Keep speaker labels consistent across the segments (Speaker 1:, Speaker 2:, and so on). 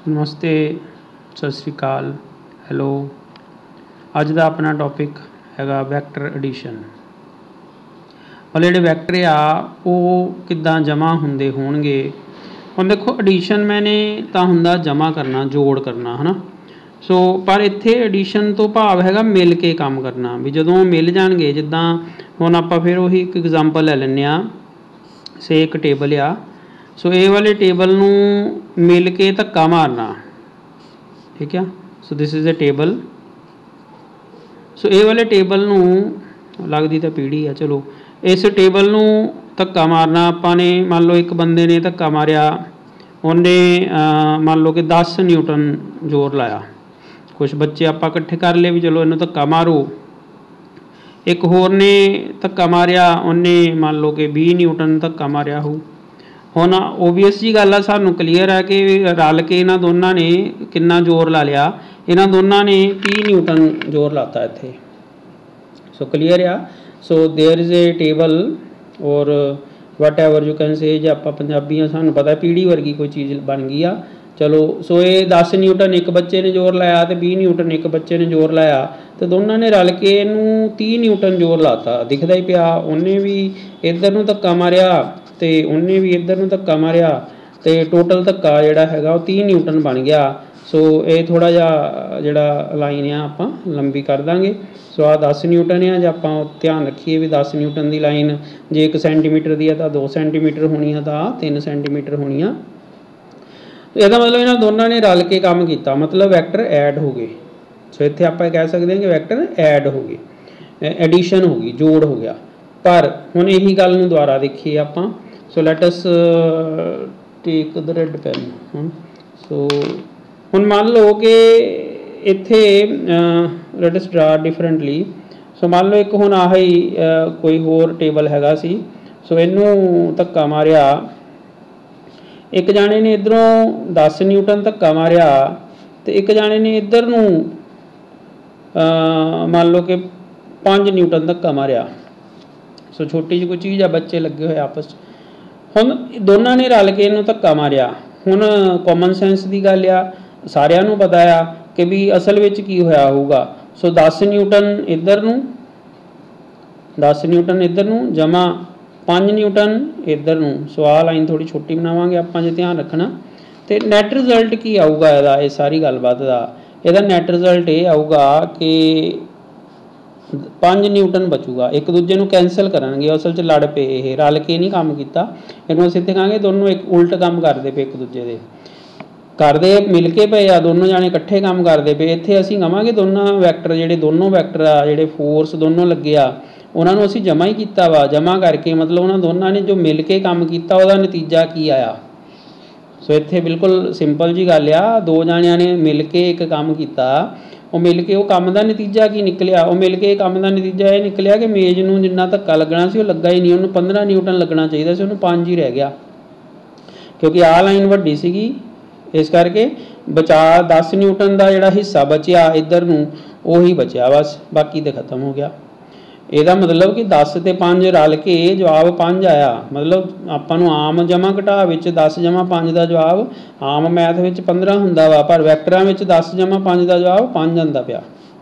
Speaker 1: नमस्ते, सत श्री अकाल, हैलो। अज का अपना टॉपिक हैगा वैक्टर एडिशन। मतलब जिहड़े वैक्टर आ वो किद्दां जमा हुंदे होणगे। हुण देखो एडिशन मैंने तां हुंदा जमा करना, जोड़ करना, है ना। सो पर इत्थे एडिशन तो भाव हैगा मिल के काम करना। भी जदों मिल जाणगे, जिद्दां हुण आपां फिर उही एक एग्जाम्पल लै लैंदे आ। से एक टेबल आ, सो ये वाले टेबल नूं मिल के धक्का मारना, ठीक है। So this is a table. So ये वाले टेबल नूं लगदी तां पीढ़ी आ, चलो इस टेबल नूं धक्का मारना आपां ने। मान लो एक बंदे ने धक्का मारिया, उन्हें मान लो कि 10 न्यूटन जोर लाया। कुछ बच्चे आपां इकट्ठे कर ले भी चलो इन्हूं धक्का मारो। एक होर ने धक्का मारिया, उन्हें मान लो कि 20 न्यूटन धक्का मारिया हो। हुण ओबीअस जी गल आ, सानूं क्लीयर है कि रल के इन्हां दोनों ने कितना जोर ला लिया। इन्हां दोनों ने 30 न्यूटन जोर लाता इत्थे। सो क्लीयर आ। So there is a table और whatever you can say, जे आपां पंजाबी सानूं पता है पीढ़ी वर्गी कोई चीज़ बन गई आ। चलो सो ये 10 न्यूटन एक बच्चे ने जोर लाया तो 20 न्यूटन एक बच्चे ने जोर लाया, तो दोनों ने रल के इनू 30 न्यूटन जोर लाता। दिखदा ही पिया, उन्हें भी इधर नूं धक्का मारिया तो उन्हें भी इधर नूं धक्का मारिया, तो टोटल धक्का जिहड़ा हैगा वो 30 न्यूटन बन गया। सो ये थोड़ा जिहा जिहड़ा लाइन आ आपां लंबी कर देंगे। सो आ 10 न्यूटन है, जो आपां ध्यान रखिए भी 10 न्यूटन की लाइन जे 1 सेंटीमीटर की है तो 2 सेंटीमीटर होनी है, तो 3 सेंटीमीटर होनी है। तो यदा मतलब इन्होंने दोनों ने रल के काम किया, मतलब वैक्टर ऐड हो गए। सो इत्थे आपां कह सकते हैं कि वैक्टर ऐड हो गए, एडिशन हो गई, जोड़ हो गया। पर हुण यही गल नूं दुबारा देखिए आपां। So let us take the red pen. So हुण मान लो कि इत्थे let us draw differently. So मान लो एक हुण आही कोई होर टेबल हैगा सी। सो इनू धक्का मारिया, एक जाने ने इधरों 10 न्यूटन धक्का मारिया, तो एक जाने ने इधर नूं मान लो कि 5 न्यूटन धक्का मारिया। सो छोटी जी कोई चीज़ आ, बच्चे लगे हुए आपस। हुण दोनों ने रल के इनू धक्का मारिया। हुण कॉमन सेंस की गल आ, सारिਆਂ ਨੂੰ पता आ कि भी असल में की होया होगा। सो 10 न्यूटन इधर नूं, 10 न्यूटन इधर नूं जमा 5 न्यूटन इधर नूं। सो आ लाइन थोड़ी छोटी बनावांगे आपां जे ध्यान रखना। तो नैट रिजल्ट की आऊगा इहदा, ये सारी गलबात का इहदा नैट रिजल्ट ये आऊगा कि 5 न्यूटन बचूगा। एक दूजे नूं कैंसल करनगे, असल च लड़ पे, ये रल के नहीं काम किया। इहनूं असीं कहांगे दोनों एक उल्ट काम करते पे, एक दूजे दे करदे मिल के पे आ, दोनों जाने इकट्ठे काम करते पे। इत्थे असीं कहांगे दोनों वैक्टर जिहड़े दोनों वैक्टर आ, जिहड़े फोर्स दोनों लगे आ, उन्होंने असीं जमा ही किया वा। जमा करके मतलब उन्होंने दोनों ने जो मिल के काम किया वह नतीजा की आया। सो इत्थे बिल्कुल सिंपल जी गल आ, दो जाणियां ने मिल के एक काम किया, वो मिल के वो काम का नतीजा की निकलिया। वो मिल के काम का नतीजा ये निकलिया कि मेज नूं जिन्ना धक्का लगना सी वो लगा ही नहीं, उन्होंने 15 न्यूटन लगना चाहिए सी, उन्होंने 5 ही रह गया, क्योंकि आ लाइन वड्डी सीगी। इस करके बचा 10 न्यूटन का जिहड़ा हिस्सा बचिया इधर नूं उही बचिया, बस बाकी तो खत्म हो गया। ਇਹਦਾ मतलब कि 10 ਤੇ 5 रल के जवाब 5 आया। मतलब ਆਪਾਂ ਨੂੰ आम जमा घटा ਵਿੱਚ 10 जमा 5 का जवाब आम मैथ ਵਿੱਚ 15 ਹੁੰਦਾ ਵਾ, पर वैक्टरां ਵਿੱਚ 10 जमा 5 का जवाब 5 आंदा पिया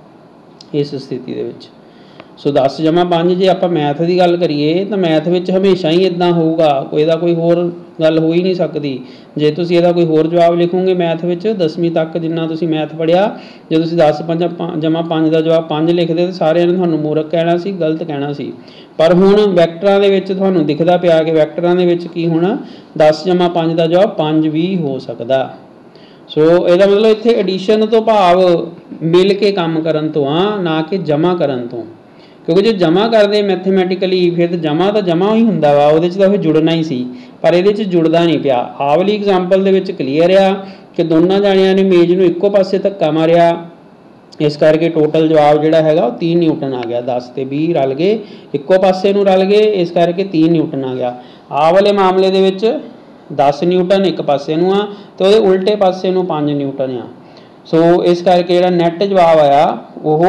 Speaker 1: इस स्थिति ਦੇ ਵਿੱਚ। सो 10 जमा 5 जे आप मैथ की गल करिए तो मैथ में हमेशा ही इदा होगा, कोई होर गल हो ही नहीं सकती। जे तुम इसका कोई होर जवाब लिखोगे मैथ में 10वीं तक जिन्ना तुम मैथ पढ़िया, जो तुम 10 जमा 5 का जवाब 5 लिखते तो सारे ने थानू मूर्ख कहना सी, गलत कहना सी। पर हुण वैक्टरां दे विच थानू दिखदा पिया कि वैक्टरां दे विच की होना 10 जमा 5 का जवाब 5 भी हो सकता। सो ਇਹਦਾ मतलब इत्थे एडिशन तो भाव मिल के काम करन तो आ, ना कि जमा करन तो। क्योंकि जो जमा करते मैथमैटिकली फिर तो जमा ही होंदा वा, उहदे च तां फिर जुड़ना ही सी, पर इहदे च जुड़दा नहीं पिया। आ वाली एग्जाम्पल दे विच क्लीयर आ कि दोनों जाणियां ने मेज नूं इक्को पासे धक्का मारिया, इस करके टोटल जवाब जिहड़ा हैगा 3 न्यूटन आ गया। 10 ते 20 रल गए, इक्को पासे नूं रल गए, इस करके 3 न्यूटन आ गया। आ वाले मामले दे विच 10 न्यूटन एक पासे नूं आ ते उहदे उल्टे पासे नूं 5 न्यूटन आ। सो इस करके जिहड़ा नैट जवाब आया वो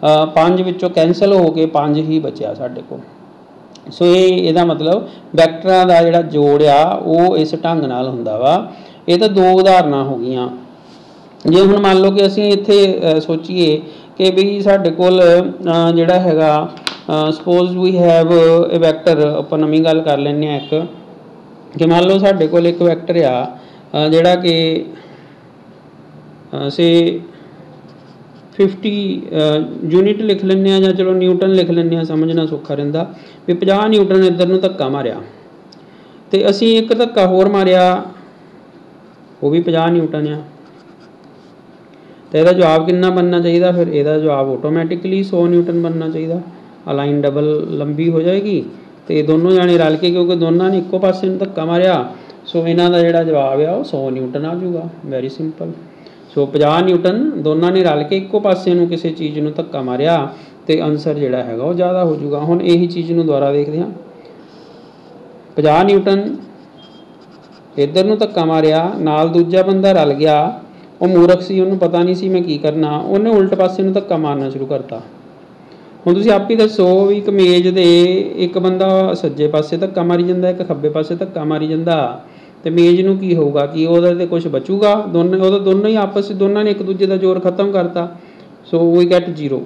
Speaker 1: 5 विचों कैंसल हो के 5 ही बचिया साडे कोल। सो ये मतलब वैक्टरां दा जिहड़ा जोड़ आ वो इस ढंग नाल हुंदा वा। ये तो 2 उदाहरणां हो गईयां। जे हुण मान लो कि असीं इत्थे सोचीए कि भी साडे कोल जिहड़ा हैगा suppose we have a vector, आपां नवीं गल कर लैंदे आं एक कि मान लो साडे कोल एक वैक्टर आ जिहड़ा कि से 50 यूनिट लिख लैंदे आं, जां चलो न्यूटन लिख लैंदे आं, समझना सौखा रहिंदा भी 50 न्यूटन इधर नूं धक्का मारिया ते असीं एक धक्का होर मारिया वो भी 50 न्यूटन आ, तो यदा जवाब कितना बनना चाहिए? फिर यदा जवाब ऑटोमैटिकली 100 न्यूटन बनना चाहिए। अलाइन डबल लंबी हो जाएगी तो ये दोनों जाने रल के, क्योंकि दोनों ने इक्को पासे नूं धक्का मारिया, सो इन्हां दा जिहड़ा जवाब आ 100 न्यूटन आ जाऊगा। Very simple. सो 50 न्यूटन दोनों ने रल के इक्को पासे नूं किसी चीज़ नूं धक्का मारिया तो आंसर जिहड़ा हैगा वो ज़्यादा हो जाऊगा। हुण यही चीज़ नूं दुबारा देखदे हां, 50 न्यूटन इधर नूं धक्का मारिया, नाल दूजा बंदा रल गया, वो मूर्ख सी, उन्होंने पता नहीं सी मैं की करना, उन्हें उल्ट पासे नूं धक्का मारना शुरू करता। हुण तुसीं आप ही दसो भी एक मेज दे एक बंदा सज्जे पासे धक्का मारी जांदा, एक खब्बे पासे धक्का मारी जांदा, तो मेज नूं की होऊगा कि ਉਹਦੇ ਤੇ कुछ बचूगा? दोनों ही आपस दोनों ने एक दूजे का जोर खत्म करता। सो वी गेट 0,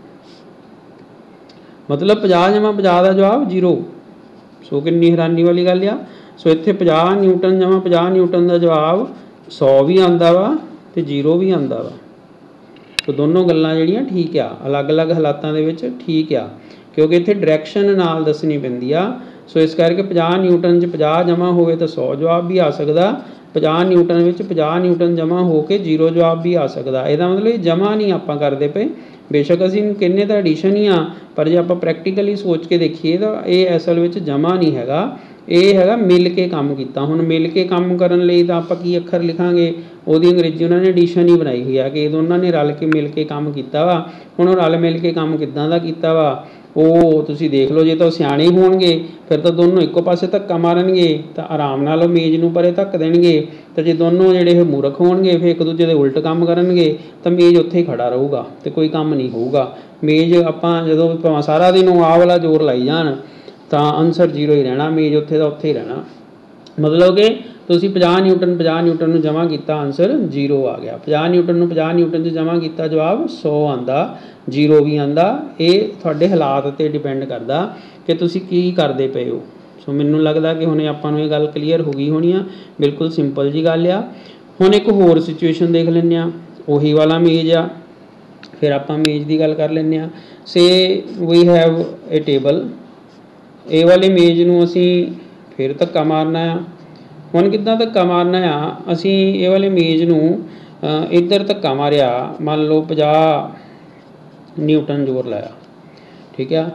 Speaker 1: मतलब 50 जमा 50 का जवाब 0। सो कितनी हैरानी वाली गल आ। सो इत्थे 50 न्यूटन जमा 50 न्यूटन का जवाब 100 भी आंदा वा ते 0 भी आंदा वा। तो दोनों गल्लां जिहड़ियां ठीक आ, अलग अलग हालातां दे विच ठीक आ, क्योंकि इत्थे डायरैक्शन नाल दसनी पैंदी आ। सो इस करके 50 न्यूटन 50 जमा होवे तो 100 जवाब भी आ सकदा, 50 न्यूटन विच 50 न्यूटन जमा होके 0 जवाब भी आ सकदा। इहदा मतलब ये जमा नहीं आपां करदे पे, बेशक असीं कहने तो एडिशन ही आ, पर जे आपां प्रैक्टिकली सोच के देखीए तो ये असल विच जमा नहीं हैगा, ये हैगा मिल के काम कीता। हुण मिल के काम करन लई तां आपां की अखर लिखांगे? ਉਹਦੀ अंग्रेजी उन्होंने एडिशन ही बनाई हुई है कि दोनों ने रल के मिल के काम किया वा। हुण रल मिल के काम किदां दा कीता वा ਉਹ ਤੁਸੀਂ देख लो, जे तो सियाणे होणगे फिर तो दोनों इक्को पासे धक्का मारनगे तो आराम नाल मेज़ नूं परे धक्क देणगे, तो जे दोनों जिहड़े मूर्ख होणगे फिर एक दूजे दे उल्ट काम करनगे तो मेज़ उत्थे ही खड़ा रहूगा तो कोई काम नहीं होऊगा। मेज़ आपां जदों भावें सारा दिन आह वाला जोर लाई जाण तो आंसर 0 ही रहना, मेज़ उत्थे दा उत्थे ही रहना। मतलब कि तुसीं 50 न्यूटन नूं जमा किया, आंसर 0 आ गया। 50 न्यूटन नूं 50 न्यूटन च जमा किया, जवाब 100 आंदा, 0 भी आंदा। ये तुहाडे हालात ते डिपेंड करदा कि तुसीं की करदे पए हो। सो मैनूं लगदा कि हुणे आपां नूं ये गल क्लीयर हो गई होनी आ, बिल्कुल सिंपल जी गल आ। हुण एक होर सिचुएशन देख लैंदे आ, उही वाला मेज़ आ, फिर आपां मेज़ दी गल कर लैंदे आ। से वी हैव ए टेबल, ये वाले मेज़ नूं असीं फिर धक्का मारना आ। हुण किद्दां धक्का मारना आ? असीं ये वाले मेज़ नूं इधर धक्का मारिया, मान लो 50 न्यूटन जोर लाया, ठीक है,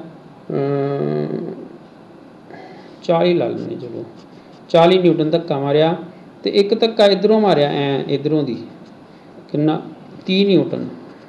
Speaker 1: 40 ला लैंदे, चलो 40 न्यूटन धक्का मारिया, तो एक धक्का इधरों मारिया इधरों दी कितना 30 न्यूटन।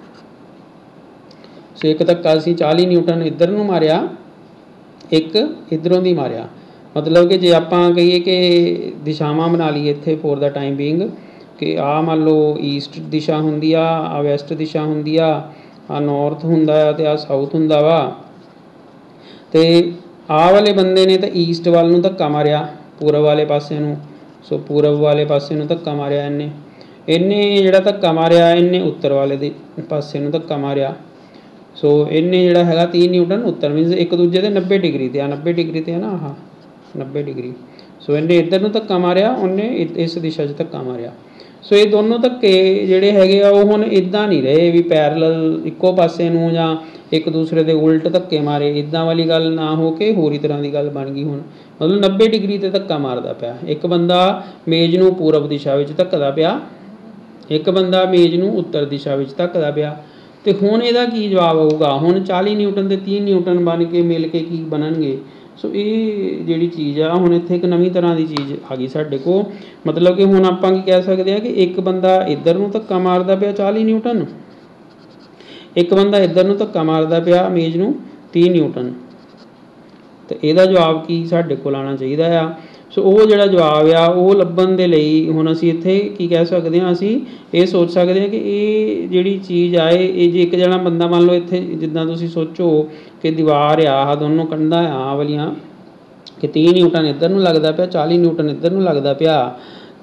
Speaker 1: सो एक धक्का असीं 40 न्यूटन इधर नूं मारिया, एक इधरों दी मारिया। मतलब कि जे आपां कहीए कि दिशावां बना लईए इत्थे फॉर द टाइम बीइंग कि आ मान लो ईस्ट दिशा हुंदी आ वैस्ट दिशा हुंदी आ नॉर्थ हुंदा आ ते आ साउथ हुंदा वा, ते आ वाले बंदे ने तो ईस्ट वाल नूं धक्का मारिया, पूरब वाले पासे नूं। सो पूरब वाले पासे नूं धक्का मारिया, इन्ने जिहड़ा धक्का मारिया इन्ने उत्तर वाले दे पासे नूं धक्का मारिया। सो इन्ने जिहड़ा हैगा 30 न्यूटन उत्तर मीनस एक दूजे दे 90 डिग्री ते आ, 90 डिग्री ते है ना, आह 90 डिग्री। सो इन्हें इधर नूं धक्का मारिया, उन्हें इस दिशा 'च धक्का मारिया। सो ये दोनों धक्के जिहड़े हैगे आ वो हुण इदां नहीं रहे भी पैरलल इक्को पासे नूं जां एक दूसरे दे उल्ट धक्के मारे, इदां वाली गल ना हो के होर ही तरह की गल बन गई। हुण मतलब 90 डिग्री ते धक्का मारदा पिया, एक बंदा मेज़ नूं पूरब दिशा विच धक्कदा पिया, एक बंदा मेज़ नूं उत्तर दिशा विच धक्कदा पिया। तो हुण इहदा की जवाब आऊगा? हुण 40 न्यूटन ते 30 न्यूटन बन के मिल के की बनणगे? सो ये जिहड़ी चीज़ आ हुण इत्थे एक नवीं तरह की चीज़ आ गई साडे को। मतलब कि हुण आपां की कह सकते हैं कि एक बंदा इधर नूं धक्का मारदा पिया 40 न्यूटन, एक बंदा इधर नूं धक्का मारदा पिया मेज़ नूं 30 न्यूटन। तो इहदा जवाब की साडे कोल आना चाहिदा आ। सो वो जिहड़ा जवाब आ वो लभण दे लई हुण असीं इत्थे की कह सकते हैं, असीं ये सोच सकते हैं कि ये जिहड़ी चीज़ आ ये जे एक जना बंदा मान लो इत्थे जिद्दां तुसीं सोचो कि दीवार आ दोनों कंधां आ वालियां कि 30 न्यूटन इधर नूं लगदा पिया 40 न्यूटन इधर नूं लगदा पिया,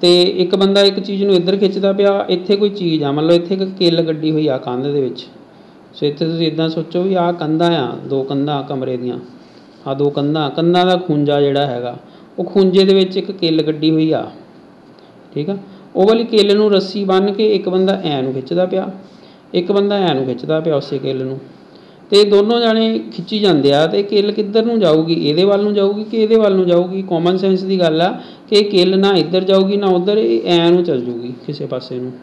Speaker 1: तो एक बंदा एक चीज़ नूं इधर खिंचदा पिया, इत्थे कोई चीज़ आ, मतलब इत्थे एक किल गड्डी हुई आ कंध दे विच। सो इत्थे तुसीं इदां सोचो भी आ कंधां आ, दो कंधां कमरे दियां, आ दो कंधां, कंधां दा खूंजा जिहड़ा हैगा वो खूंजे दे विच एक किल गड्डी हुई आ, ठीक आ। ਉਹ वाली किल नूं रस्सी बन के एक बंदा ऐ नूं खिੱਚਦਾ ਪਿਆ, एक बंदा ऐ नूं खिੱਚਦਾ ਪਿਆ उसे किल नूं, ਤੇ ਦੋਨੋਂ ਜਾਣੇ ਖਿੱਚੀ ਜਾਂਦੇ ਆ। ਤੇ ਕਿੱਲ ਕਿੱਧਰ ਨੂੰ ਜਾਊਗੀ, ਇਹਦੇ ਵੱਲ ਨੂੰ ਜਾਊਗੀ ਕਿ ਇਹਦੇ ਵੱਲ ਨੂੰ ਜਾਊਗੀ। ਕਾਮਨ ਸੈਂਸ ਦੀ ਗੱਲ ਆ ਕਿ ਇਹ ਕਿੱਲ ਨਾ ਇੱਧਰ ਜਾਊਗੀ ਨਾ ਉੱਧਰ, ਇਹ ਐ ਨੂੰ ਚੱਲ ਜੂਗੀ ਕਿਸੇ ਪਾਸੇ ਨੂੰ,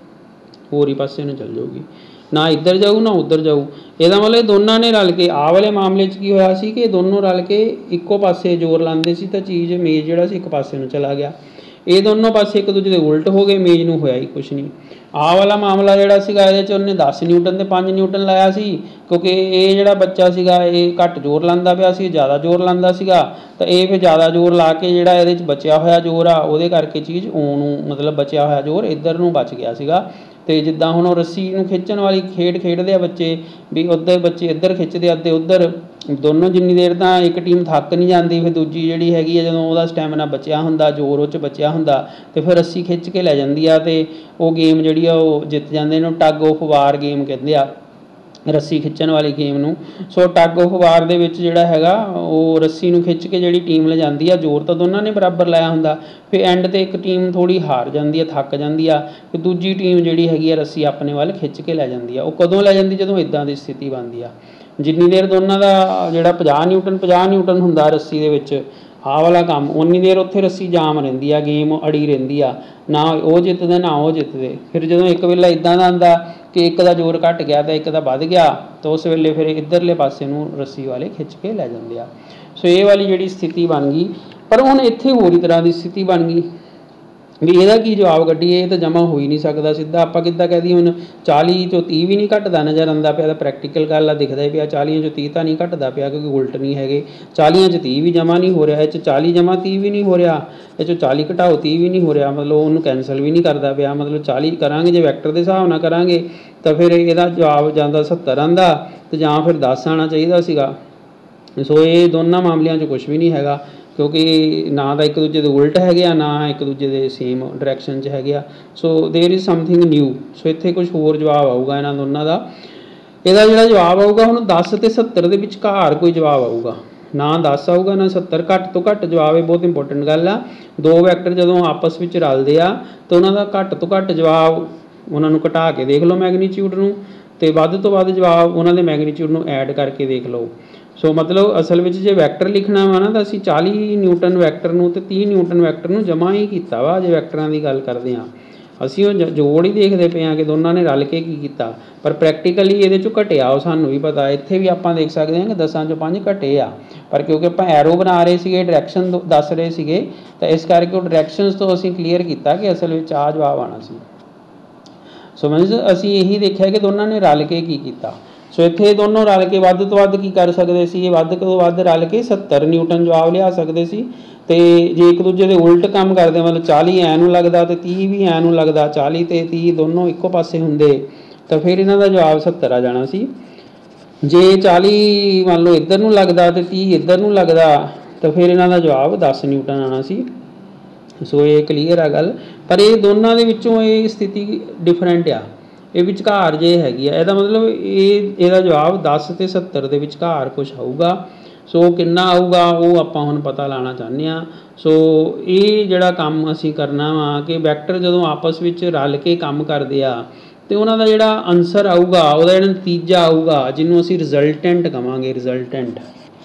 Speaker 1: ਹੋਰ ਹੀ ਪਾਸੇ ਨੂੰ ਚੱਲ ਜਾਊਗੀ, ਨਾ ਇੱਧਰ ਜਾਊ ਨਾ ਉੱਧਰ ਜਾਊ। ਇਹਦਾ ਮਤਲਬ ਦੋਨਾਂ ਨੇ ਰਲ ਕੇ, ਆਹ ਵਾਲੇ ਮਾਮਲੇ 'ਚ ਕੀ ਹੋਇਆ ਸੀ ਕਿ ਦੋਨੋਂ ਰਲ ਕੇ ਇੱਕੋ ਪਾਸੇ ਜ਼ੋਰ ਲਾਉਂਦੇ ਸੀ ਤਾਂ ਚੀਜ਼ ਮੇਜ਼ ਜਿਹੜਾ ਸੀ ਇੱਕ ਪਾਸੇ ਨੂੰ ਚਲਾ ਗਿਆ। ਇਹ ਦੋਨੋਂ ਪਾਸੇ ਇੱਕ ਦੂਜੇ ਦੇ ਉਲਟ ਹੋ ਗਏ, ਮੇਜ਼ ਨੂੰ ਹੋਇਆ ਹੀ ਕੁਛ ਨਹੀਂ। ਆਹ ਵਾਲਾ ਮਾਮਲਾ ਜਿਹੜਾ ਸੀਗਾ ਇਹਦੇ 'ਚ ਉਹਨੇ 10 ਨਿਊਟਨ ਤੇ 5 ਨਿਊਟਨ ਲਾਇਆ ਸੀ, ਕਿਉਂਕਿ ਇਹ ਜਿਹੜਾ ਬੱਚਾ ਸੀਗਾ ਇਹ ਘੱਟ ਜ਼ੋਰ ਲਾਉਂਦਾ ਪਿਆ ਸੀ, ਜ਼ਿਆਦਾ ਜ਼ੋਰ ਲਾਉਂਦਾ ਸੀਗਾ। ਤਾਂ ਇਹ ਫਿਰ ਜ਼ਿਆਦਾ ਜ਼ੋਰ ਲਾ ਕੇ ਜਿਹੜਾ ਇਹਦੇ 'ਚ ਬਚਿਆ ਹੋਇਆ ਜ਼ੋਰ ਆ ਉਹਦੇ ਕਰਕੇ ਚੀਜ਼ ਨੂੰ ਮਤਲਬ ਬਚਿਆ ਹੋਇਆ ਜ਼ੋਰ ਇੱਧਰ ਨੂੰ ਬਚ ਗਿਆ ਸੀਗਾ। ਤੇ ਜਿੱਦਾਂ ਹੁਣ ਉਹ ਰੱਸੀ ਨੂੰ ਖਿੱਚਣ ਵਾਲੀ ਖੇਡ ਖੇਡਦੇ ਆ ਬੱਚੇ, ਵੀ ਉੱਧਰ ਬੱਚੇ ਇੱਧਰ ਖਿੱਚਦੇ ਅੱਧੇ ਉੱਧਰ, ਦੋਨੋਂ ਜਿੰਨੀ ਦੇਰ ਤਾਂ ਇੱਕ ਟੀਮ ਥੱਕ ਨਹੀਂ ਜਾਂਦੀ, ਫਿਰ ਦੂਜੀ ਜਿਹੜੀ ਹੈਗੀ ਆ ਜਦੋਂ ਉਹਦਾ ਸਟੈਮਿਨਾ ਬਚਿਆ ਹੁੰਦਾ, ਜ਼ੋਰ ਉਹ 'ਚ ਬਚਿਆ ਹੁੰਦਾ, ਤੇ ਫਿਰ ਰੱਸੀ ਖਿੱਚ ਕੇ ਲੈ ਜਾਂਦੀ ਆ ਤੇ ਉਹ ਗੇਮ ਜਿਹੜੀ ਆ ਉਹ ਜਿੱਤ ਜਾਂਦੇ। ਇਹਨੂੰ ਟੱਗ ਆਫ ਵਾਰ ਗੇਮ ਕਹਿੰਦੇ ਆ, ਰੱਸੀ ਖਿੱਚਣ ਵਾਲੀ ਗੇਮ ਨੂੰ। ਸੋ ਟੱਗ ਆਫ ਵਾਰ ਦੇ ਵਿੱਚ ਜਿਹੜਾ ਹੈਗਾ ਉਹ ਰੱਸੀ ਨੂੰ ਖਿੱਚ ਕੇ ਜਿਹੜੀ ਟੀਮ ਲੈ ਜਾਂਦੀ ਆ, ਜ਼ੋਰ ਤਾਂ ਦੋਨਾਂ ਨੇ ਬਰਾਬਰ ਲਾਇਆ ਹੁੰਦਾ, ਫਿਰ ਐਂਡ 'ਤੇ ਇੱਕ ਟੀਮ ਥੋੜ੍ਹੀ ਹਾਰ ਜਾਂਦੀ ਆ, ਥੱਕ ਜਾਂਦੀ ਆ, ਅਤੇ ਦੂਜੀ ਟੀਮ ਜਿਹੜੀ ਹੈਗੀ ਆ ਰੱਸੀ ਆਪਣੇ ਵੱਲ ਖਿੱਚ ਕੇ ਲੈ ਜਾਂਦੀ ਆ। ਉਹ ਕਦੋਂ ਲੈ ਜਾਂਦੀ, ਜਦੋਂ ਇੱਦਾਂ ਦੀ ਸਥਿਤੀ ਬਣਦੀ ਆ। ਜਿੰਨੀ ਦੇਰ ਦੋਨਾਂ ਦਾ ਜਿਹੜਾ 50 ਨਿਊਟਨ ਹੁੰਦਾ ਰੱਸੀ ਦੇ ਵਿੱਚ, ਆਹ ਵਾਲਾ ਕੰਮ, ਉਨੀ ਦੇਰ ਉੱਥੇ ਰੱਸੀ ਜਾਮ ਰਹਿੰਦੀ ਆ, ਗੇਮ ਅੜੀ ਰਹਿੰਦੀ ਆ, ਨਾ ਉਹ ਜਿੱਤਦੇ ਨਾ ਉਹ ਜਿੱਤਦੇ। ਫਿਰ ਜਦੋਂ ਇੱਕ ਵੇਲਾ ਇੱਦਾਂ ਦਾ ਆਉਂਦਾ ਕਿ ਇੱਕ ਦਾ ਜ਼ੋਰ ਘੱਟ ਗਿਆ ਤਾਂ ਇੱਕ ਦਾ ਵੱਧ ਗਿਆ, ਤਾਂ ਉਸ ਵੇਲੇ ਫਿਰ ਇੱਧਰਲੇ ਪਾਸੇ ਨੂੰ ਰੱਸੀ ਵਾਲੇ ਖਿੱਚ ਕੇ ਲੈ ਜਾਂਦੇ ਆ। ਸੋ ਇਹ ਵਾਲੀ ਜਿਹੜੀ ਸਥਿਤੀ ਬਣ ਗਈ। ਪਰ ਹੁਣ ਇੱਥੇ ਹੋਰ ਹੀ ਤਰ੍ਹਾਂ ਦੀ ਸਥਿਤੀ ਬਣ ਗਈ ਵੀ ਇਹਦਾ ਕੀ ਜਵਾਬ ਕੱਢੀਏ, ਇਹ ਤਾਂ ਜਮ੍ਹਾਂ ਹੋ ਹੀ ਨਹੀਂ ਸਕਦਾ ਸਿੱਧਾ। ਆਪਾਂ ਕਿੱਦਾਂ ਕਹਿ ਦਈਏ ਹੁਣ 40 ਚੋਂ 30 ਵੀ ਨਹੀਂ ਘੱਟਦਾ ਨਜ਼ਰ ਆਉਂਦਾ ਪਿਆ, ਤਾਂ ਪ੍ਰੈਕਟੀਕਲ ਗੱਲ ਆ, ਦਿਖਦਾ ਹੀ ਪਿਆ 40 ਚੋਂ 30 ਤਾਂ ਨਹੀਂ ਘੱਟਦਾ ਪਿਆ, ਕਿਉਂਕਿ ਉਲਟ ਨਹੀਂ ਹੈਗੇ। 40 'ਚ 30 ਵੀ ਜਮ੍ਹਾਂ ਨਹੀਂ ਹੋ ਰਿਹਾ, ਇਹ 'ਚ 40 ਜਮ੍ਹਾਂ 30 ਵੀ ਨਹੀਂ ਹੋ ਰਿਹਾ, ਇਹ 'ਚੋਂ 40 ਘਟਾਓ 30 ਵੀ ਨਹੀਂ ਹੋ ਰਿਹਾ, ਮਤਲਬ ਉਹਨੂੰ ਕੈਂਸਲ ਵੀ ਨਹੀਂ ਕਰਦਾ ਪਿਆ। ਮਤਲਬ 40 ਕਰਾਂਗੇ ਜੇ ਵੈਕਟਰ ਦੇ ਹਿਸਾਬ ਨਾਲ ਕਰਾਂਗੇ ਤਾਂ ਫਿਰ ਇਹਦਾ ਜਵਾਬ ਜਾਂਦਾ 70 ਆਉਂਦਾ, ਅਤੇ ਜਾਂ ਫਿਰ 10 ਆਉਣਾ ਚਾਹੀਦਾ ਸੀਗਾ। ਸੋ ਇਹ ਦੋਨਾਂ ਮਾਮਲਿਆਂ 'ਚ ਕੁਛ ਵੀ ਨਹੀਂ ਹੈਗਾ, ਕਿਉਂਕਿ ਨਾ ਤਾਂ ਇੱਕ ਦੂਜੇ ਦੇ ਉਲਟ ਹੈਗੇ ਆ, ਨਾ ਇੱਕ ਦੂਜੇ ਦੇ ਸੇਮ ਡਾਇਰੈਕਸ਼ਨ 'ਚ ਹੈਗੇ ਆ। ਸੋ ਦੇਰ ਇਜ਼ ਸਮਥਿੰਗ ਨਿਊ। ਸੋ ਇੱਥੇ ਕੁਛ ਹੋਰ ਜਵਾਬ ਆਊਗਾ ਇਹਨਾਂ ਦੋਨਾਂ ਦਾ। ਇਹਦਾ ਜਿਹੜਾ ਜਵਾਬ ਆਊਗਾ ਹੁਣ 10 ਅਤੇ 70 ਦੇ ਵਿਚਕਾਰ ਕੋਈ ਜਵਾਬ ਆਊਗਾ, ਨਾ 10 ਆਊਗਾ ਨਾ 70, ਘੱਟ ਤੋਂ ਘੱਟ ਜਵਾਬ। ਇਹ ਬਹੁਤ ਇੰਪੋਰਟੈਂਟ ਗੱਲ ਆ। ਦੋ ਵੈਕਟਰ ਜਦੋਂ ਆਪਸ ਵਿੱਚ ਰਲਦੇ ਆ ਤਾਂ ਉਹਨਾਂ ਦਾ ਘੱਟ ਤੋਂ ਘੱਟ ਜਵਾਬ, ਉਹਨਾਂ ਨੂੰ ਘਟਾ ਕੇ ਦੇਖ ਲਓ ਮੈਗਨੀਚਿਊਡ ਨੂੰ, ਅਤੇ ਵੱਧ ਤੋਂ ਵੱਧ ਜਵਾਬ ਉਹਨਾਂ ਦੇ ਮੈਗਨੀਚਿਊਡ ਨੂੰ ਐਡ ਕਰਕੇ ਦੇਖ ਲਓ। ਸੋ ਮਤਲਬ ਅਸਲ ਵਿੱਚ ਜੇ ਵੈਕਟਰ ਲਿਖਣਾ ਵਾ ਨਾ ਤਾਂ ਅਸੀਂ 40 ਨਿਊਟਨ ਵੈਕਟਰ ਨੂੰ ਅਤੇ 30 ਨਿਊਟਨ ਵੈਕਟਰ ਨੂੰ ਜਮ੍ਹਾਂ ਹੀ ਕੀਤਾ ਵਾ। ਜੇ ਵੈਕਟਰਾਂ ਦੀ ਗੱਲ ਕਰਦੇ ਹਾਂ ਅਸੀਂ ਉਹ ਜੋੜ ਹੀ ਦੇਖਦੇ ਪਏ ਹਾਂ ਕਿ ਦੋਨਾਂ ਨੇ ਰਲ ਕੇ ਕੀ ਕੀਤਾ, ਪਰ ਪ੍ਰੈਕਟੀਕਲੀ ਇਹਦੇ 'ਚੋਂ ਘਟਿਆ ਉਹ ਸਾਨੂੰ ਵੀ ਪਤਾ। ਇੱਥੇ ਵੀ ਆਪਾਂ ਦੇਖ ਸਕਦੇ ਹਾਂ ਕਿ 10 ਚੋਂ 5 ਘਟੇ ਆ, ਪਰ ਕਿਉਂਕਿ ਆਪਾਂ ਐਰੋ ਬਣਾ ਰਹੇ ਸੀਗੇ, ਡਾਇਰੈਕਸ਼ਨ ਦੱਸ ਰਹੇ ਸੀਗੇ, ਤਾਂ ਇਸ ਕਰਕੇ ਉਹ ਡਾਇਰੈਕਸ਼ਨਸ ਤੋਂ ਅਸੀਂ ਕਲੀਅਰ ਕੀਤਾ ਕਿ ਅਸਲ ਵਿੱਚ ਆਹ ਜਵਾਬ ਆਉਣਾ ਸੀ। ਸੋ ਮੀਨਸ ਅਸੀਂ ਇਹੀ ਦੇਖਿਆ ਕਿ ਦੋਨਾਂ ਨੇ ਰਲ ਕੇ ਕੀ ਕੀਤਾ। ਸੋ ਇੱਥੇ ਦੋਨੋਂ ਰਲ ਕੇ ਵੱਧ ਤੋਂ ਵੱਧ ਕੀ ਕਰ ਸਕਦੇ ਸੀ, ਇਹ ਵੱਧ ਤੋਂ ਵੱਧ ਰਲ ਕੇ 70 ਨਿਊਟਨ ਜਵਾਬ ਲਿਆ ਸਕਦੇ ਸੀ। ਅਤੇ ਜੇ ਇੱਕ ਦੂਜੇ ਦੇ ਉਲਟ ਕੰਮ ਕਰਦੇ, ਮਤਲਬ 40 ਐਂ ਨੂੰ ਲੱਗਦਾ ਅਤੇ 30 ਵੀ ਐਂ ਨੂੰ ਲੱਗਦਾ, 40 ਅਤੇ 30 ਦੋਨੋਂ ਇੱਕੋ ਪਾਸੇ ਹੁੰਦੇ, ਤਾਂ ਫਿਰ ਇਹਨਾਂ ਦਾ ਜਵਾਬ 70 ਆ ਜਾਣਾ ਸੀ। ਜੇ 40 ਮੰਨ ਲਓ ਇੱਧਰ ਨੂੰ ਲੱਗਦਾ ਅਤੇ 30 ਇੱਧਰ ਨੂੰ ਲੱਗਦਾ, ਤਾਂ ਫਿਰ ਇਹਨਾਂ ਦਾ ਜਵਾਬ 10 ਨਿਊਟਨ ਆਉਣਾ ਸੀ। ਸੋ ਇਹ ਕਲੀਅਰ ਆ ਗੱਲ। ਪਰ ਇਹ ਦੋਨਾਂ ਦੇ ਵਿੱਚੋਂ ਇਹ ਸਥਿਤੀ ਡਿਫਰੈਂਟ ਆ, ਇਹ ਵਿਚਕਾਰ ਜੇ ਹੈਗੀ ਆ। ਇਹਦਾ ਮਤਲਬ ਇਹਦਾ ਜਵਾਬ 10 ਅਤੇ 70 ਦੇ ਵਿਚਕਾਰ ਕੁਛ ਆਊਗਾ। ਸੋ ਕਿੰਨਾ ਆਊਗਾ ਉਹ ਆਪਾਂ ਹੁਣ ਪਤਾ ਲਾਉਣਾ ਚਾਹੁੰਦੇ ਹਾਂ। ਸੋ ਇਹ ਜਿਹੜਾ ਕੰਮ ਅਸੀਂ ਕਰਨਾ ਵਾ ਕਿ ਵੈਕਟਰ ਜਦੋਂ ਆਪਸ ਵਿੱਚ ਰਲ ਕੇ ਕੰਮ ਕਰਦੇ ਆ ਅਤੇ ਉਹਨਾਂ ਦਾ ਜਿਹੜਾ ਆਨਸਰ ਆਊਗਾ, ਉਹਦਾ ਜਿਹੜਾ ਨਤੀਜਾ ਆਊਗਾ, ਜਿਹਨੂੰ ਅਸੀਂ ਰਿਜ਼ਲਟੈਂਟ ਕਹਾਂਗੇ। ਰਿਜ਼ਲਟੈਂਟ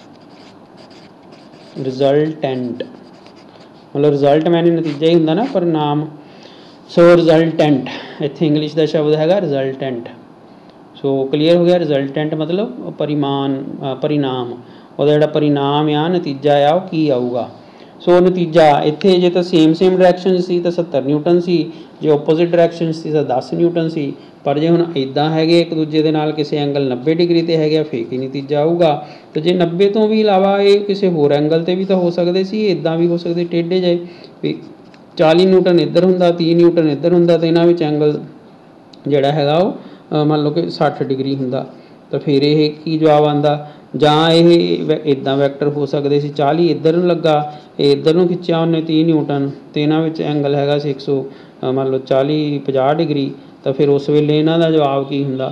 Speaker 1: ਮਤਲਬ ਰਿਜ਼ਲਟ ਮੈਨੇ ਨਤੀਜਾ ਹੀ ਹੁੰਦਾ ਨਾ, ਪਰਿਣਾਮ। ਸੋ ਰਿਜ਼ਲਟੈਂਟ ਇੱਥੇ ਇੰਗਲਿਸ਼ ਦਾ ਸ਼ਬਦ ਹੈਗਾ ਰਿਜ਼ਲਟੈਂਟ। ਸੋ ਕਲੀਅਰ ਹੋ ਗਿਆ। ਰਿਜ਼ਲਟੈਂਟ ਮਤਲਬ ਪਰਿਣਾਮ, ਉਹਦਾ ਜਿਹੜਾ ਪਰਿਣਾਮ ਆ, ਨਤੀਜਾ ਆ, ਉਹ ਕੀ ਆਊਗਾ। ਸੋ ਨਤੀਜਾ ਇੱਥੇ ਜੇ ਤਾਂ ਸੇਮ ਡਾਇਰੈਕਸ਼ਨ ਸੀ ਤਾਂ 70 ਨਿਊਟਨ ਸੀ, ਜੇ ਓਪੋਜ਼ਿਟ ਡਾਇਰੈਕਸ਼ਨ ਸੀ ਤਾਂ 10 ਨਿਊਟਨ ਸੀ। ਪਰ ਜੇ ਹੁਣ ਇੱਦਾਂ ਹੈਗੇ ਇੱਕ ਦੂਜੇ ਦੇ ਨਾਲ ਕਿਸੇ ਐਂਗਲ 90 ਡਿਗਰੀ 'ਤੇ ਹੈਗੇ ਆ, ਫੇਕ ਹੀ ਨਤੀਜਾ ਆਊਗਾ। ਅਤੇ ਜੇ 90 ਤੋਂ ਵੀ ਇਲਾਵਾ ਇਹ ਕਿਸੇ ਹੋਰ ਐਂਗਲ 'ਤੇ ਵੀ ਤਾਂ ਹੋ ਸਕਦੇ ਸੀ, ਇੱਦਾਂ ਵੀ ਹੋ ਸਕਦੇ ਟੇਢੇ ਜਿਹੇ ਵੀ 40 ਨਿਊਟਨ ਇੱਧਰ ਹੁੰਦਾ, 30 ਨਿਊਟਨ ਇੱਧਰ ਹੁੰਦਾ, ਅਤੇ ਇਹਨਾਂ ਵਿੱਚ ਐਂਗਲ ਜਿਹੜਾ ਹੈਗਾ ਉਹ ਮੰਨ ਲਓ ਕਿ 60 ਡਿਗਰੀ ਹੁੰਦਾ, ਤਾਂ ਫਿਰ ਇਹ ਕੀ ਜਵਾਬ ਆਉਂਦਾ। ਜਾਂ ਇਹ इदां वैक्टर हो सकते सी 40 इधर नूं लगा, इधर नूं खिंचिया उन्हें 30 न्यूटन, तो इन्हां विच एंगल हैगा 100 मान लो 40-50 डिग्री। तो फिर उस वेले इन्हां दा जवाब की हुंदा,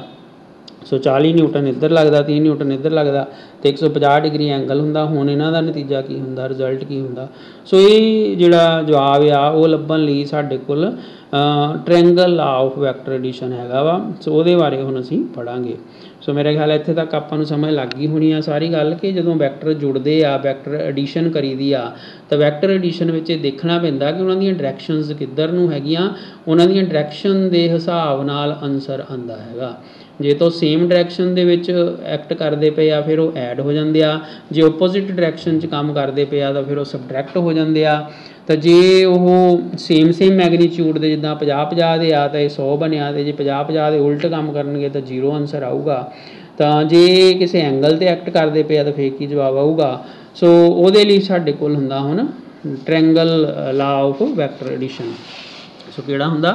Speaker 1: 140 न्यूटन इधर लगता, 30 न्यूटन इधर लगता, तो 150 डिग्री एंगल हुंदा। हुण इन्हां दा नतीजा की हुंदा, रिजल्ट की हुंदा। सो ये जिहड़ा जवाब आ वो लभण लई साडे कोल triangle law of vector addition हैगा वा। सो उहदे बारे हुण असीं पढ़ांगे। सो मेरे ख्याल इत्थे तक आपां नूं समझ लग गई होनी आ सारी गल कि जदों वैक्टर जुड़दे आ, वैक्टर एडिशन करीदी आ, तो वैक्टर एडिशन विच देखना पैंदा कि उन्हां दीयां डायरैक्शनस किधर नूं हैगीआं, उन्हां दीयां डायरैक्शन दे हिसाब नाल आंसर आंदा हैगा। जे तो सेम डायरैक्शन दे विच एक्ट करते पे आ फिर वो ऐड हो जाते आ, जे ओपोजिट डायरैक्शन च काम करते पे आ तो फिर वो सबट्रैक्ट हो जाते आ। तो जे वो सेम मैगनीट्यूड के जिदा 50-50 के आ तो 100 बनया, तो जे 50-50 के उल्ट काम करनगे तो 0 आंसर आऊगा। तो जे किसी एंगल ते एक्ट करते पे आ तो फिर की जवाब आऊगा। सो उहदे लई साडे कोल हुंदा हुण triangle law of vector addition. So किहड़ा हुंदा,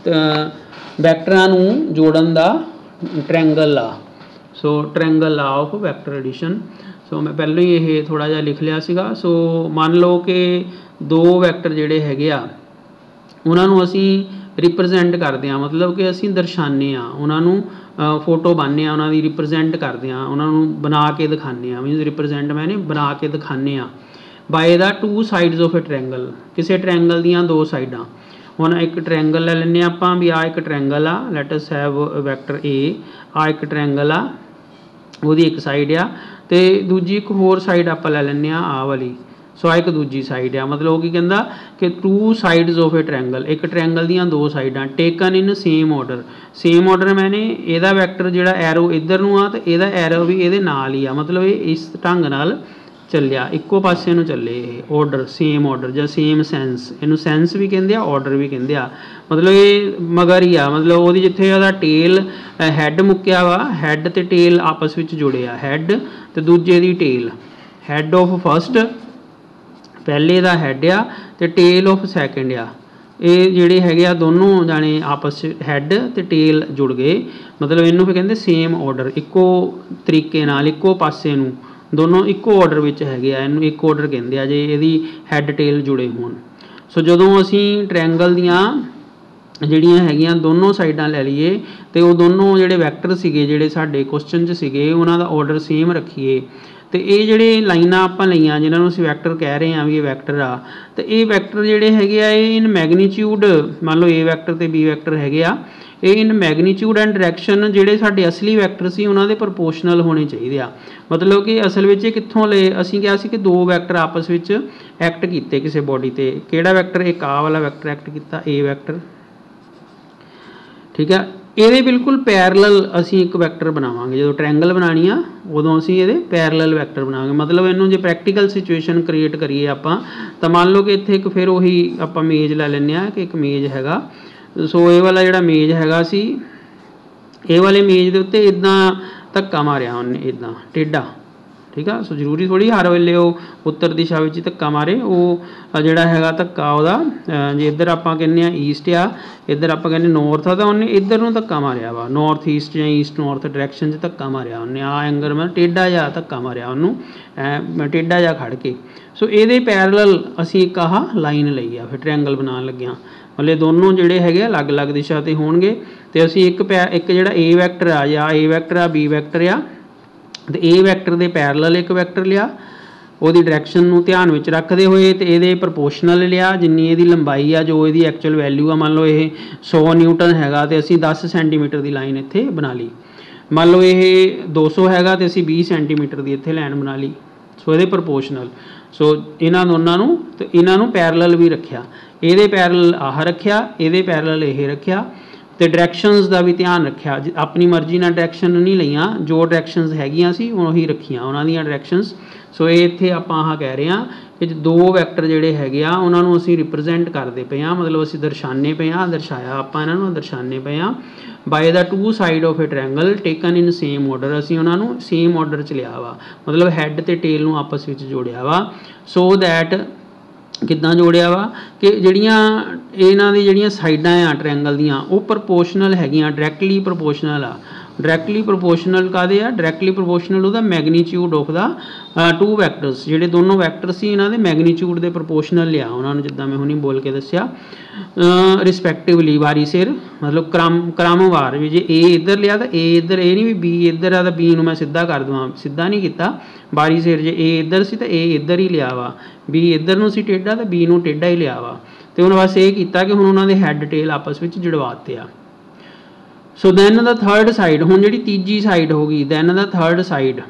Speaker 1: वैक्टरां नूं जोड़न दा triangle law. So triangle law of vector addition. So मैं पहले ही ये थोड़ा जिहा लिख लिया सीगा। सो मान लो कि दो वैक्टर जिहड़े हैगे आ उन्हां नूं असीं रिप्रजेंट करते हैं, मतलब कि असीं दर्शाने आ, उन्हां नूं फोटो बनने आ, उन्हां दी रिप्रजेंट करते हैं, उन्हां नूं बना के दिखाने आ। मीनस रिप्रजेंट मैंने बना के दिखाने आ by the 2 sides of a triangle. किसी ट्रायंगल दियां 2 साइडां। हुण एक ट्रायंगल ले लैंदे आपां भी आ एक ट्रायंगल आ, let us have vector A, आ एक ट्रायंगल आ, ਉਹਦੀ एक साइड आ, तो दूजी एक होर साइड आप ले लैंदे आ वाली। सो एक दूजी साइड आ, मतलब वो की कहंदा कि 2 साइड्स ऑफ ए ट्रायंगल, एक ट्रायंगल दियां 2 साइडां taken in same order. Same order मैंने ਇਹਦਾ वैक्टर जिहड़ा एरो इधर नूं आ तो ਇਹਦਾ एरो भी ਇਹਦੇ ਨਾਲ ही आ, मतलब ये इस ढंग नाल ਚੱਲਿਆ, ਇੱਕੋ ਪਾਸੇ ਨੂੰ ਚੱਲੇ ਇਹ ਆਰਡਰ, ਸੇਮ ਆਰਡਰ ਜਾਂ ਸੇਮ ਸੈਂਸ, ਇਹਨੂੰ ਸੈਂਸ ਵੀ ਕਹਿੰਦੇ ਆ, ਆਰਡਰ ਵੀ ਕਹਿੰਦੇ ਆ। ਮਤਲਬ ਇਹ ਮਗਰ ਹੀ ਆ, ਮਤਲਬ ਉਹਦੀ ਜਿੱਥੇ ਉਹਦਾ ਟੇਲ ਹੈਡ ਮੁੱਕਿਆ ਵਾ, ਹੈਡ ਤੇ ਟੇਲ ਆਪਸ ਵਿੱਚ ਜੁੜੇ ਆ, ਹੈਡ ਤੇ ਦੂਜੇ ਦੀ ਟੇਲ, ਹੈਡ ਆਫ ਫਸਟ ਪਹਿਲੇ ਦਾ ਹੈਡ ਆ ਤੇ ਟੇਲ ਆਫ ਸੈਕਿੰਡ ਆ। ਇਹ ਜਿਹੜੇ ਹੈਗੇ ਆ ਦੋਨੋਂ ਜਾਣੇ ਆਪਸ 'ਚ ਹੈਡ ਤੇ ਟੇਲ ਜੁੜ ਗਏ, ਮਤਲਬ ਇਹਨੂੰ ਫਿਰ ਕਹਿੰਦੇ ਸੇਮ ਆਰਡਰ, ਇੱਕੋ ਤਰੀਕੇ ਨਾਲ ਇੱਕੋ ਪਾਸੇ ਨੂੰ दोनों इक्को ऑर्डर में है, इनू एक ऑर्डर कहते हैं जे यदि हैड टेल जुड़े होण। सो जदों असी ट्रायंगल दियां जिहड़ियां हैगियां दोनों साइडां ले लीए तो वो दोनों जिहड़े वैक्टर सीगे जिहड़े साडे क्वेश्चन च सीगे उन्हां दा ऑर्डर सेम रखीए। तो ये जिहड़े लाइनां आपां लईआं जिन्हां नूं असीं वैक्टर कह रहे हैं भी ये वैक्टर आ, तो ये वैक्टर जिहड़े हैगे आ इन मैगनीट्यूड, मान लो ए वैक्टर ते बी वैक्टर हैगे आ, ये इन मैगनीट्यूड एंड डायरैक्शन जिहड़े साडे असली वैक्टर सी उन्हां दे प्रपोर्शनल होने चाहिए आ। मतलब कि असल में कित्थों ले असीं किहा सी कि 2 वैक्टर आपस में एक्ट कीते किसी बॉडी ते, किहड़ा वैक्टर एक आ वाला वैक्टर एक्ट किया ए वैक्टर, ठीक है। ये बिल्कुल पैरलल असीं एक वैक्टर बनावांगे, जो ट्रायंगल बनानी आ उदों असीं ये पैरलल वैक्टर बनावांगे। मतलब इनू जो प्रैक्टिकल सिचुएशन क्रिएट करिए आपां तो मान लो कि इत्थे एक फिर उही आपां मेज ले लैंदे आ कि एक मेज हैगा। सो ये वाला जिहड़ा मेज हैगा सी, ये वाले मेज दे उत्ते इदां धक्का मारिया उन्हें इदां टेढ़ा, ठीक है। सो जरूरी थोड़ी हर वेले वो उत्तर दिशा में धक्का मारे, वो जिहड़ा हैगा धक्का उहदा जे इधर आपां कहने आ ईस्ट आ, इधर आपां कहने नॉर्थ आ, तो उन्हें इधर नूं धक्का मारिया वा, नॉर्थ ईस्ट या ईस्ट नॉर्थ डायरैक्शन च धक्का मारिया उन्हें, आ एंगल में टेढ़ा जिहा धक्का मारिया उन्होंने टेढ़ा जिहा खड़ के। सो ये पैरलल असीं एक आह लाइन लई आ फिर ट्रायंगल बनाउण लग्गिआं, मतलब दोनों जिहड़े हैगे अलग अलग दिशा ते होणगे। तो असीं एक जिहड़ा ए वैक्टर आ या ए वैक्टर आ बी वैक्टर आ, तो ए वैक्टर दे पैरलल एक वैक्टर लिया, ਉਹਦੀ डायरैक्शन ਨੂੰ ध्यान ਵਿੱਚ ਰੱਖਦੇ ਹੋਏ ਤੇ ਇਹਦੇ ਪ੍ਰਪੋਰਸ਼ਨਲ ਲਿਆ ਜਿੰਨੀ ਇਹਦੀ ਲੰਬਾਈ ਆ, ਜੋ ਇਹਦੀ ਐਕਚੁਅਲ ਵੈਲਿਊ ਆ, ਮੰਨ ਲਓ ਇਹ 100 ਨਿਊਟਨ ਹੈਗਾ ਤੇ ਅਸੀਂ 10 ਸੈਂਟੀਮੀਟਰ ਦੀ ਲਾਈਨ ਇੱਥੇ ਬਣਾ ਲਈ। ਮੰਨ ਲਓ ਇਹ 200 ਹੈਗਾ ਤੇ ਅਸੀਂ 20 ਸੈਂਟੀਮੀਟਰ ਦੀ ਇੱਥੇ ਲਾਈਨ ਬਣਾ ਲਈ। ਸੋ ਇਹਦੇ ਪ੍ਰਪੋਰਸ਼ਨਲ, ਸੋ ਇਹਨਾਂ ਦੋਨਾਂ ਨੂੰ ਤੇ ਇਹਨਾਂ ਨੂੰ ਪੈਰਲਲ ਵੀ ਰੱਖਿਆ, ਇਹਦੇ ਪੈਰਲਲ ਆਹ ਰੱਖਿਆ, ਇਹਦੇ ਪੈਰਲਲ ਇਹ ਰੱਖਿਆ, तो डायरैक्शनस का भी ध्यान रखा, अपनी मर्जी नाल डायरैक्शन नहीं लईआं, जो डायरैक्शनस हैगियां सी उही रखियां उन्हां दीयां डायरैक्शनस। सो ये इत्थे आपां आह कह रहे हैं कि 2 वैक्टर जिहड़े हैगे आ उन्हां नूं असीं रिप्रजेंट करदे पे आ, मतलब असीं दर्शाने पे आ, दर्शाया आपां इन्हां नूं दर्शाने पे आ by the 2 side of a triangle taken in same order. असीं उन्हां नूं सेम ऑर्डर च लिया वा, मतलब हैड ते टेल नूं आपस विच जोड़िया वा, सो दैट किद्दां जोड़िया वा कि जिहड़ियां इन्हां दी जिहड़ियां साइडां आ ट्रायंगल दियां वो प्रपोर्शनल हैगियां, डायरैक्टली प्रपोर्शनल आ, डायरैक्टली प्रोपोर्शनल कादे आ, डायरैक्टली प्रोपोर्शनल ਉਹਦਾ magnitude of the two vectors, ਜਿਹੜੇ ਦੋਨੋਂ ਵੈਕਟਰ ਸੀ ਇਹਨਾਂ ਦੇ मैगनीट्यूड ਦੇ प्रोपोर्शनल लिया ਉਹਨਾਂ ਨੂੰ, ਜਿੱਦਾਂ ਮੈਂ ਹੁਣੀ बोल के दस्सिया रिस्पैक्टिवली वारी सिर, मतलब क्रमवार भी जे ए इधर लिया तो ए इधर, ये नहीं भी बी इधर आ तो बी नूं मैं सीधा कर देवां, सीधा नहीं किया वारी सिर। जे ए इधर सी तो ए इधर ही लिया वा, बी इधर नूं सी टेढ़ा तो बी नूं टेढ़ा ही लिया वा, तो हुण बस ये किया कि हुण उन्हां दे हैड टेल आपस में जुड़वाते आ। So then the third side, हुण जिहड़ी तीजी साइड होगी, then the third side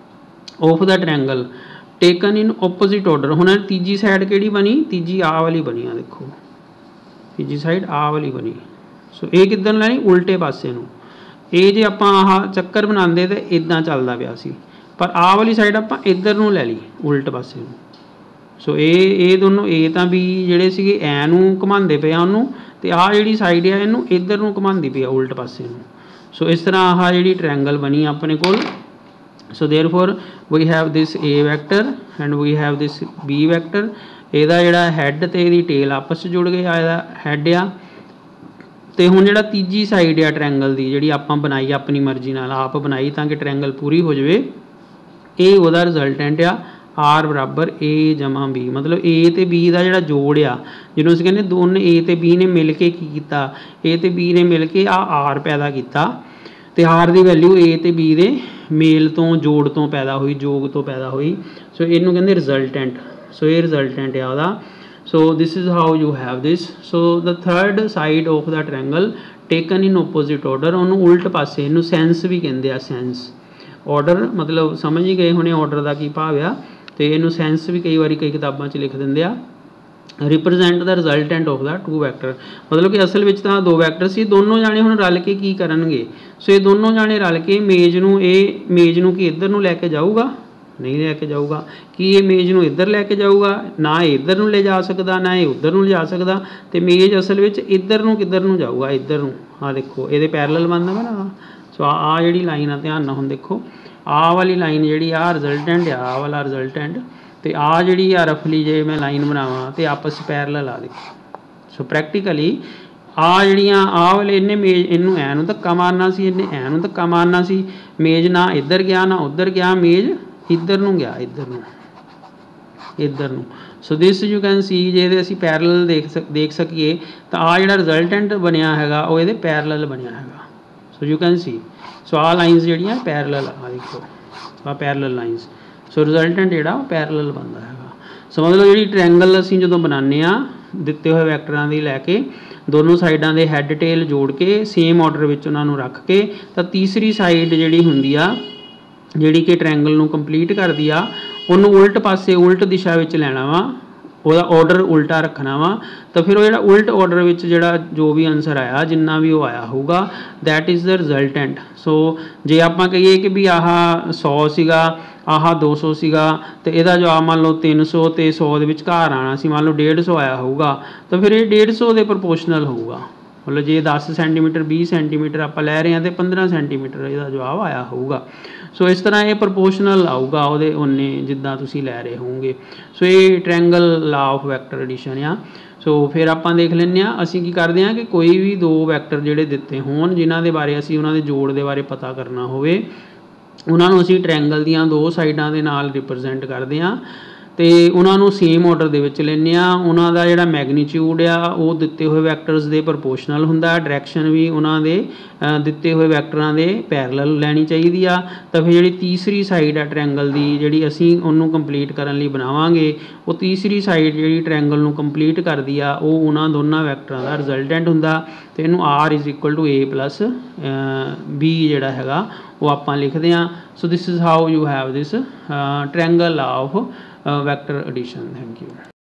Speaker 1: of the triangle taken in opposite order. हुण तीजी साइड किहड़ी बनी, तीजी आ वाली बनी आ, देखो तीजी साइड आ वाली बनी। सो ये किधर लैनी, उल्टे पासे नूं। ये जे आपां आह चक्कर बनाते तो इदां चलदा पिया सी, पर आ वाली साइड आपां इधर नूं लै ली, उल्ट पासे नूं। सो ये दोनों ए तो बी जिहड़े सीगे ऐ नूं घुमांदे पे आ उहनूं, ते आ जिहड़ी साइड है इहनूं इधर नूं घुमांदी पई आ उल्ट पासे नूं। सो इस तरह आह जिहड़ी ट्रैंगल बनी अपने कोल। So therefore we have this A vector and we have this B vector. ਇਹਦਾ ਜਿਹੜਾ ਹੈਡ ਤੇ ਇਹਦੀ ਟੇਲ ਆਪਸ 'ਚ ਜੁੜ ਗਏ ਆ, ਇਹਦਾ ਹੈਡ ਆ। ਤੇ ਹੁਣ ਜਿਹੜਾ ਤੀਜੀ ਸਾਈਡ ਆ ਟ੍ਰਾਇੰਗਲ ਦੀ, ਜਿਹੜੀ ਆਪਾਂ ਬਣਾਈ ਆਪਣੀ ਮਰਜ਼ੀ ਨਾਲ ਆਪ ਬਣਾਈ ਤਾਂ ਕਿ ਟ੍ਰਾਇੰਗਲ ਪੂਰੀ ਹੋ ਜਾਵੇ, ਇਹ ਉਹਦਾ ਰਿਜ਼ਲਟੈਂਟ ਆ आर बराबर ए जमा बी। मतलब ए तो बी का जोड़ा जोड़ आ, जिन्होंने असीं कहने दोनों ए तो बी ने मिल के की किया, ए तो बी ने मिल के आर पैदा किया, तो आर की वैल्यू ए तो बी के मेल तो जोड़ तो पैदा हुई, जोग तो पैदा हुई। सो इनू कहते रिजल्टेंट। सो ये रिजल्टेंट है वह। So this is how you have this. So the third side of the triangle taken in opposite order, उन्होंने उल्ट पासे, इनू सेंस भी कहते हैं। सेंस ऑर्डर मतलब समझ ही गए होने ऑर्डर का की भाव आ, तो इनू सेंस भी कई बार कई किताबों लिख देंगे आ। Represent the resultant of the two vector, मतलब कि असल में तो दो वैक्टर से दोनों जाने हुण रल के की करनगे। सो ये दोनों जाने रल के मेज नूं कि इधर नूं लैके जाऊगा, नहीं लैके जाऊगा, कि ये मेज नूं इधर लैके जाऊगा, ना इधर नूं ले जा सकता, ना ये उधर नूं ले जा सकता, तो मेज असल में इधर नूं किधर नूं जाऊगा, इधर नूं। हाँ देखो ये पैरेलल बनता है ना। सो आ जिहड़ी लाइन आ ध्यान नाल हुण देखो, आ वाली लाइन जी आ रिजल्टेंट आ वाला रिजल्टेंट, तो आ जी आ रफली जे मैं लाइन बनावा तो आपस पैरेलल आ देखो। सो प्रैक्टिकली आ जड़ियाँ आ वाले इन्हें मेज इनू ऐ नूं धक्का मारना सी, इन्हें ऐ नूं धक्का मारना सी, मेज ना इधर गया ना उधर गया, मेज इधर नूं गया, इधर नूं। So this you can see जे असीं पैरेलल देख सकीए तो आ जिहड़ा रिजल्टेंट बनया हैगा वो इहदे पैरेलल बनया हैगा। So you can see. So आ लाइनस जिहड़ियां पैरेलल आ देखो, आ पैरेलल लाइनस। सो रिजल्टेंट जिहड़ा पैरेलल बनता है। सो मतलब जिहड़ी ट्रायंगल असीं जदों बनाने आ दिते हुए वैक्टरां दी लैके दोनों साइडां दे हैड टेल जोड़ के सेम ऑर्डर विच उन्हां नूं रख के, तां तीसरी साइड जिहड़ी हुंदी आ जिहड़ी कि ट्रायंगल नूं कंप्लीट करदी आ, उहनूं उल्ट पासे उल्ट दिशा विच लैणा वा, ਉਹਦਾ ऑर्डर उल्टा रखना वा, तो फिर वो जो उल्ट ऑर्डर विच जिहड़ा जो भी आंसर आया जिन्ना भी वो आया होगा that is the resultant. So जे आपां कहिए कि भी आह 100 सीगा, आह 200 सीगा, तो यदा जवाब मान लो 300 तो 100 के विचकार आना सी, मान लो 150 आया होगा, तो फिर ये 150 के प्रोपोर्शनल होगा। मतलब जे 10 सेंटीमीटर 20 सेंटीमीटर आप लै रहे हैं तो 15 सेंटीमीटर इसका जवाब आया होगा। सो इस तरह ये प्रोपोर्शनल आऊगा वो उन्ने जिदा तुसी लै रहे होंगे। सो ये triangle law of vector addition आ। सो फिर आप देख लें असी की करते हैं कि कोई भी दो वैक्टर जोड़े दिते होन जिन्हों के बारे असी उन्होंने जोड़ के बारे पता करना होवे, उन्होंने असी ट्रायंगल दियाँ दो साइडों के नाल रिप्रजेंट करते हैं, तो उन्होंने सेम ऑर्डर दे विच लैंदे आ। उन्हों का जिहड़ा मैगनीट्यूड आ वो दिते हुए वैक्टर्स के प्रोपोर्शनल हुंदा, डायरैक्शन भी उन्होंने दिते हुए वैक्टरां दे पैरेलल लैनी चाहिए आ। तो फिर जिहड़ी तीसरी साइड आ ट्रायंगल की जिहड़ी असीं उहनूं कंप्लीट करन लई बनावांगे, वो तीसरी साइड जिहड़ी ट्रायंगल नूं कंप्लीट करदी आ वो उन्हां दोनां वैक्टरां दा रिजल्टेंट हुंदा। तो इहनूं R is equal to A plus B जिहड़ा हैगा वो आपां लिखदे आ। So this is how you have this triangle law of vector addition. Thank you.